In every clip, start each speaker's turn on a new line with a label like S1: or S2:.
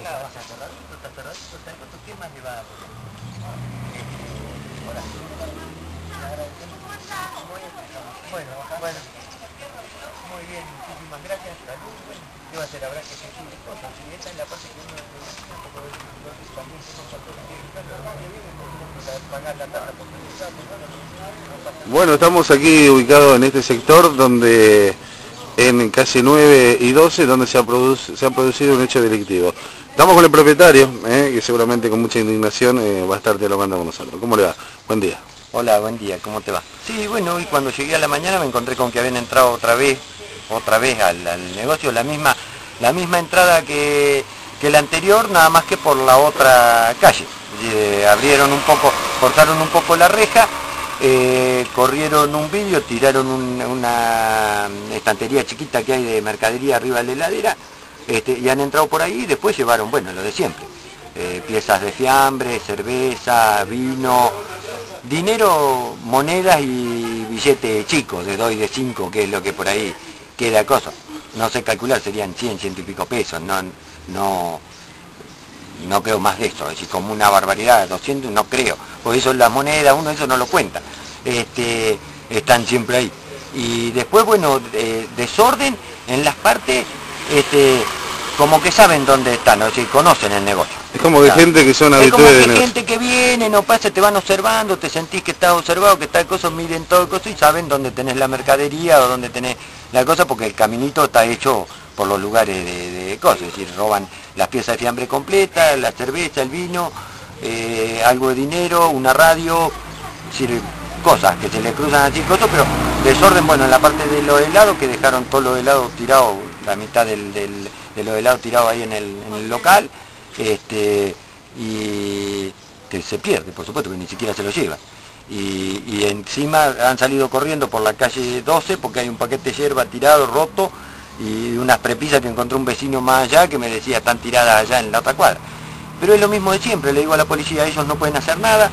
S1: está cerradito, está corto, ¿qué más le va a poner? Hola. Bueno. Muy bien, muchísimas gracias, salud. ¿Qué va a hacer? Habrá que seguir cosas. Y esta es la parte que uno necesita, un poco de también son factores que pagar la tasa por
S2: Bueno, estamos aquí ubicados en este sector donde en calle 9 y 12 donde se ha producido un hecho delictivo. Estamos con el propietario, que seguramente con mucha indignación va a estar dialogando con nosotros. ¿Cómo le va? Buen día.
S1: Hola, buen día, ¿cómo te va? Sí, bueno, y cuando llegué a la mañana me encontré con que habían entrado otra vez al negocio, la misma entrada que la anterior, nada más que por la otra calle. Abrieron un poco, cortaron un poco la reja, corrieron un vidrio, tiraron una estantería chiquita que hay de mercadería arriba de la heladera, y han entrado por ahí y después llevaron, bueno, lo de siempre. Piezas de fiambre, cerveza, vino, dinero, monedas y billetes chicos de 2 y de 5, que es lo que por ahí queda cosa. No sé calcular, serían 100 y pico pesos, no creo más de esto, es decir, como una barbaridad, 200 no creo, por eso las monedas, uno eso no lo cuenta, están siempre ahí. Y después, bueno, desorden en las partes, como que saben dónde están, es decir, conocen el negocio.
S2: Es como de gente que son habituales de negocio.
S1: Gente que viene, no pasa, te van observando, te sentís que estás observado, que tal cosa, miren todo cosa y saben dónde tenés la mercadería o dónde tenés la cosa, porque el caminito está hecho por los lugares de cosas, es decir, roban las piezas de fiambre completas, la cerveza, el vino, algo de dinero, una radio, es decir, cosas que se le cruzan así, cosas, pero desorden, bueno, en la parte de los helados, que dejaron todos los helados tirados, la mitad de los helados tirados ahí en el local, y que se pierde, por supuesto, que ni siquiera se lo llevan. Y encima han salido corriendo por la calle 12 porque hay un paquete de hierba tirado, roto, y unas prepisas que encontró un vecino más allá que me decía están tiradas allá en la otra cuadra. Pero es lo mismo de siempre, le digo a la policía, ellos no pueden hacer nada.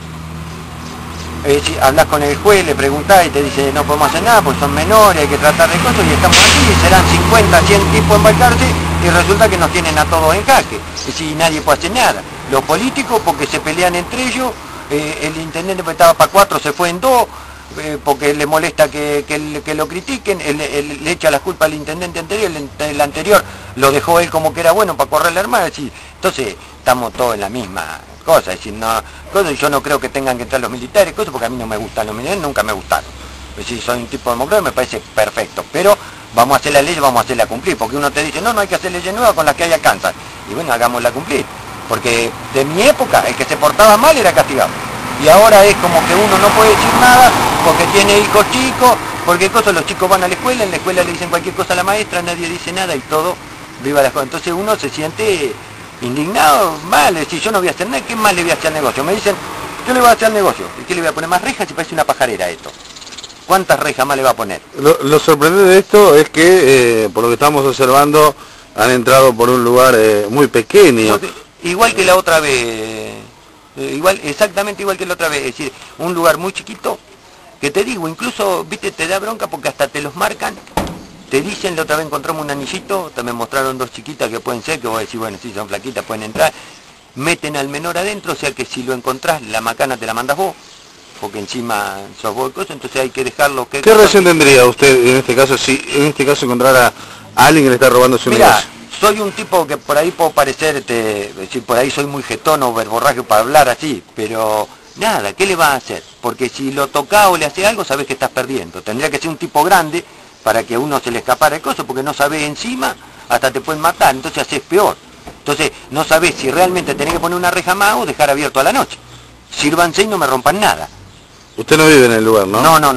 S1: Si hablas con el juez, le preguntás y te dice no podemos hacer nada porque son menores, hay que tratar de cosas, y estamos aquí, y serán 50, 100 tipos embarcarse y resulta que nos tienen a todos en jaque. Y si nadie puede hacer nada. Los políticos porque se pelean entre ellos, el intendente que estaba para 4 se fue en 2, porque le molesta que lo critiquen, le echa la culpa al intendente anterior, el anterior lo dejó él como que era bueno para correr la armada, entonces estamos todos en la misma cosa, es decir, yo no creo que tengan que entrar los militares, cosas porque a mí no me gustan los militares, nunca me gustaron, es decir, soy un tipo democrático, me parece perfecto, pero vamos a hacer la ley, vamos a hacerla cumplir, porque uno te dice, no hay que hacer leyes nuevas con las que haya alcanzan, y bueno, hagámosla cumplir, porque de mi época el que se portaba mal era castigado. Y ahora es como que uno no puede decir nada porque tiene hijos chicos, porque cosas, los chicos van a la escuela, en la escuela le dicen cualquier cosa a la maestra, nadie dice nada y todo, viva la escuela. Entonces uno se siente indignado, mal, es decir, yo no voy a hacer nada, ¿qué más le voy a hacer al negocio? Me dicen, ¿qué le voy a hacer al negocio? ¿Y qué le voy a poner más rejas? Si parece una pajarera esto. ¿Cuántas rejas más le va a poner?
S2: Lo sorprendente de esto es que, por lo que estamos observando, han entrado por un lugar muy pequeño.
S1: Igual que la otra vez. Exactamente igual que la otra vez, es decir, un lugar muy chiquito, que te digo, incluso, viste, te da bronca porque hasta te los marcan, te dicen, la otra vez encontramos un anillito, también mostraron 2 chiquitas que pueden ser, que vos decís, bueno, si son flaquitas pueden entrar, meten al menor adentro, o sea que si lo encontrás, la macana te la mandas vos, porque encima sos vos y cosas, entonces hay que dejarlo que...
S2: ¿Qué reacción tendría usted en este caso, si en este caso encontrara a alguien que le está robando su negocio?
S1: Soy un tipo que por ahí puedo parecer, por ahí soy muy jetón o verborraje para hablar así, pero nada, ¿qué le vas a hacer? Porque si lo tocás o le hace algo, sabes que estás perdiendo. Tendría que ser un tipo grande para que a uno se le escapara el coso, porque no sabes encima, hasta te pueden matar, entonces haces peor. Entonces no sabes si realmente tenés que poner una reja más o dejar abierto a la noche. Sírvanse y no me rompan nada.
S2: Usted no vive en el lugar, ¿no?
S1: No,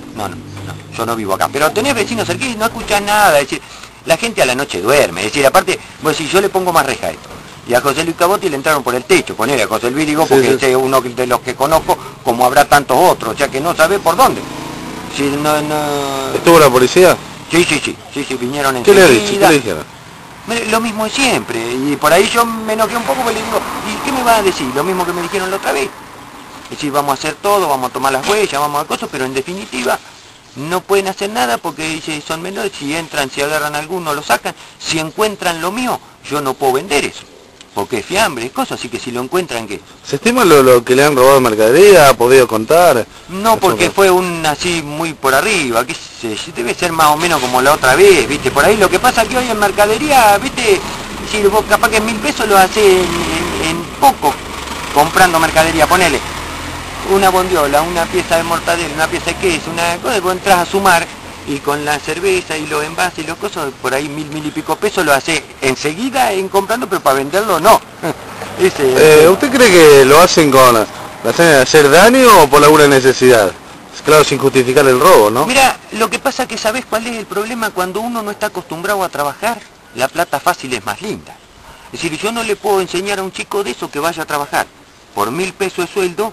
S1: yo no vivo acá. Pero tenés vecinos cerquitos y no escuchás nada, es decir, la gente a la noche duerme, es decir, aparte, pues si yo le pongo más reja a esto, y a José Luis Cabotti le entraron por el techo, poner a José Luis digo, porque ese es uno de los que conozco, como habrá tantos otros, o sea que no sabe por dónde. Si
S2: ¿Estuvo la policía?
S1: Sí, vinieron
S2: ¿Qué
S1: enseguida.
S2: le dice? ¿Qué le dijeron?
S1: Lo mismo de siempre, y por ahí yo me enojé un poco porque le digo, ¿y qué me va a decir? Lo mismo que me dijeron la otra vez. Es decir, vamos a hacer todo, vamos a tomar las huellas, vamos a cosas, pero en definitiva no pueden hacer nada porque dice, son menores, si entran, si agarran a alguno, lo sacan, si encuentran lo mío, yo no puedo vender eso. porque es fiambre, cosas, así que si lo encuentran, ¿qué?
S2: ¿Se estima lo que le han robado mercadería? ¿Ha podido contar?
S1: No, porque fue un así muy por arriba, qué sé yo, debe ser más o menos como la otra vez, ¿viste? Por ahí lo que pasa que hoy en mercadería, ¿viste? Si vos capaz que 1000 pesos lo haces en poco, comprando mercadería, ponele una bondiola, una pieza de mortadela, una pieza de queso, una cosa, vos entras a sumar y con la cerveza y los envases y los cosas, por ahí 1000 y pico pesos lo hace enseguida en comprando, pero para venderlo no.
S2: ¿Usted cree que lo hacen con la hazaña de hacer daño o por alguna necesidad? Claro, sin justificar el robo, ¿no?
S1: Mira, lo que pasa que ¿sabés cuál es el problema? Cuando uno no está acostumbrado a trabajar, la plata fácil es más linda. Es decir, yo no le puedo enseñar a un chico de eso que vaya a trabajar por 1000 pesos de sueldo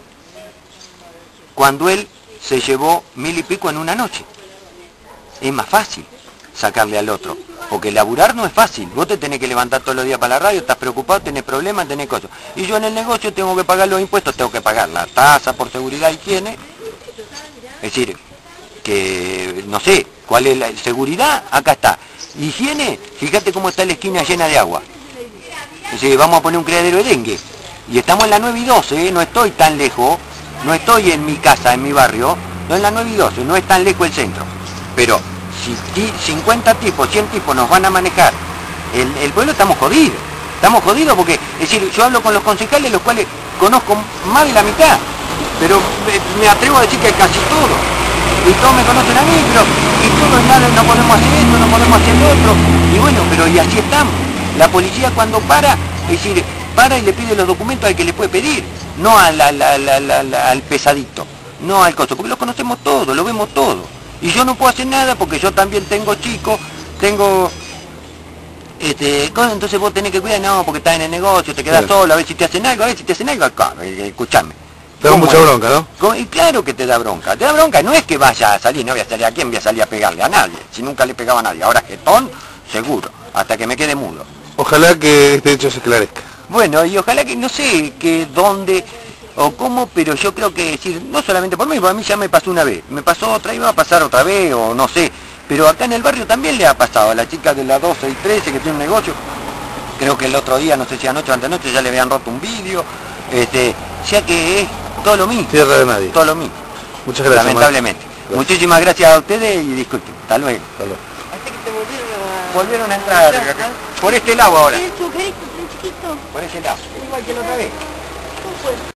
S1: cuando él se llevó 1000 y pico en una noche. Es más fácil sacarle al otro, porque laburar no es fácil. Vos te tenés que levantar todos los días para la radio, estás preocupado, tenés problemas, tenés cosas. Y yo en el negocio tengo que pagar los impuestos, tengo que pagar la tasa por seguridad, higiene. Es decir, que no sé, ¿cuál es la seguridad? Acá está. Higiene, fíjate cómo está la esquina llena de agua. Es decir, vamos a poner un criadero de dengue. Y estamos en la 9 y 12, no estoy tan lejos, no estoy en mi casa, en mi barrio, no en la 9 y 12, no es tan lejos el centro. Pero si 50 tipos, 100 tipos nos van a manejar el pueblo, estamos jodidos porque, es decir, yo hablo con los concejales, los cuales conozco más de la mitad, pero me atrevo a decir que casi todos, y todos me conocen a mí, pero y todos nada, no podemos hacer esto, no podemos hacer lo otro, y bueno, pero y así estamos. La policía cuando para, es decir, para y le pide los documentos al que le puede pedir, no al pesadito, no al costo, porque lo conocemos todo, lo vemos todo. Y yo no puedo hacer nada porque yo también tengo chicos, tengo cosas, entonces vos tenés que cuidar, no, porque estás en el negocio, te quedás solo, a ver si te hacen algo, acá, escuchame.
S2: Te da mucha bronca, ¿no?
S1: Y claro que te da bronca, no es que vaya a salir, no voy a salir a quién, voy a salir a pegarle a nadie, si nunca le pegaba a nadie, ahora jetón, seguro, hasta que me quede mudo.
S2: Ojalá que este hecho se esclarezca.
S1: Bueno, y ojalá que, no sé, que dónde o cómo, pero yo creo que decir, no solamente por mí ya me pasó una vez, me pasó otra, iba a pasar otra vez, o no sé, pero acá en el barrio también le ha pasado a la chica de la 12 y 13 que tiene un negocio, creo que el otro día, no sé si anoche o antenoche, ya le habían roto un vidrio, ya que es todo lo mismo.
S2: Tierra de nadie.
S1: Todo lo mismo.
S2: Muchas gracias.
S1: Lamentablemente. Gracias. Muchísimas gracias a ustedes y disculpen. Hasta luego.
S2: Hasta luego.
S1: Así que te volvieron a entrar acá. Por este lado ahora.
S3: ¿El sujerito tan chiquito?
S1: Por ese lado. Igual que la otra vez.
S3: ¿Cómo fue?